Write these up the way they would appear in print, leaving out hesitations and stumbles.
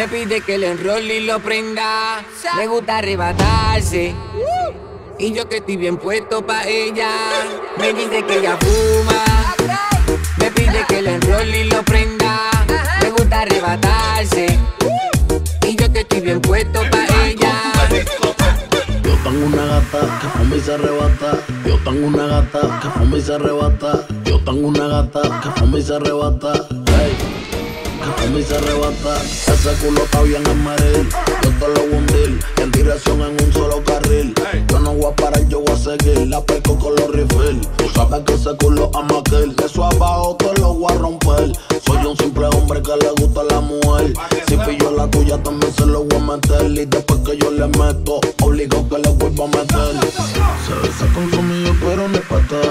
pide que lo enrolle y lo prenda. Le gusta arrebatarse. Y yo que estoy bien puesto pa' ella. Me dice que ella fuma. Me pide que lo enrolle y lo prenda. Le gusta arrebatarse. Y yo que estoy bien puesto pa' ella. Yo tengo una gata que fuma y se arrebata. Yo tengo una gata que fuma y se arrebata. Yo tengo una gata que fuma y se arrebata. Hey, que fuma y se arrebata. Ese culo está bien en Madrid. Yo te lo voy a hundir en dirección en un solo carril. Yo no voy a parar, yo voy a seguir. La pesco con los refill. Tú sabes que ese culo ama aquel. De eso abajo te lo voy a romper. Soy un simple hombre que le gusta a la mujer. Si pillo la tuya también se lo voy a meter. Y después que yo le meto, obligo que le vuelva a meter. Se besa con su amigo pero no es pata.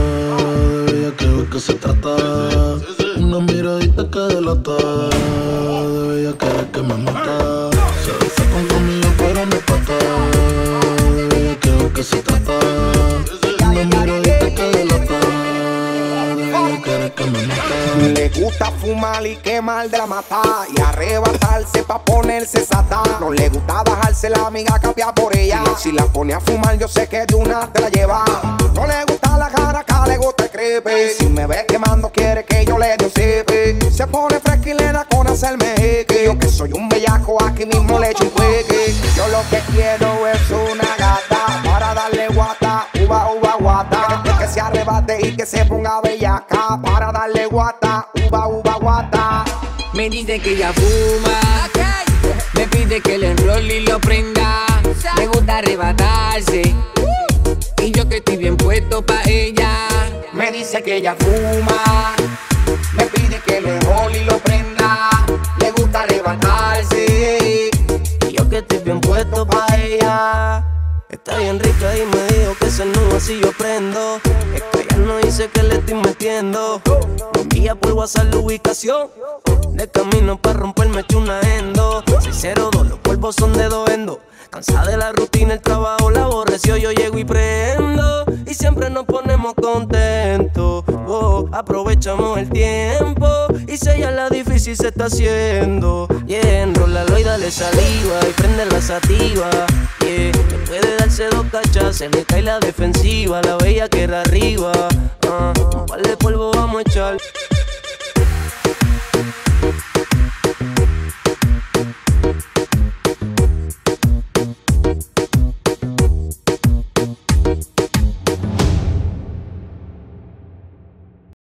De bella que ve que se trata. Una miradita que delata. De bella que me mata. Se besa con su amigo pero no es pata. De bella que ve que se trata. Una miradita que delata. De bella que me mata. Le gusta fumar y quemar de la mata y arrebatarse pa' ponerse sata. No le gusta bajarse la amiga, cambiar por ella. Y si la pone a fumar yo sé que de una te la lleva. No le gusta la jaraca, le gusta el creepy. Si me ve quemando quiere que yo le dé un sipi. Se pone fresca y le da con hacerme hickey. Yo que soy un bellaco aquí mismo le echo un quickie. Yo lo que quiero es una gata para darle guata, uva, uva, guata. Que se arrebate y que se ponga bellaca para darle guata, uva, uva, guata. Me dice que ella fuma. Me pide que lo enrolle y lo prenda. Le gusta arrebatarse. Y yo que estoy bien puesto pa' ella. Me dice que ella fuma. Me pide que lo enrolle y lo prenda. Le gusta arrebatarse. Y yo que estoy bien puesto pa' ella. Está bien rica y me dijo que se nudo así yo prendo. Es que ella no dice que le estoy metiendo. Me envía por WhatsApp la ubicación. De camino pa' romperme eché una endo. 602, los polvos son de doendo. Cansada de la rutina, el trabajo la aborreció. Yo llego y prendo. Y siempre nos ponemos contentos. Oh, aprovechamos el tiempo. Y si ella la difícil se está haciendo. Yeah, enrólalo y dale saliva. Y prende la sativa. Yeah, después de darse dos cachas se le cae la defensiva. La bella que era arriba. Un par de polvo vamos a echar.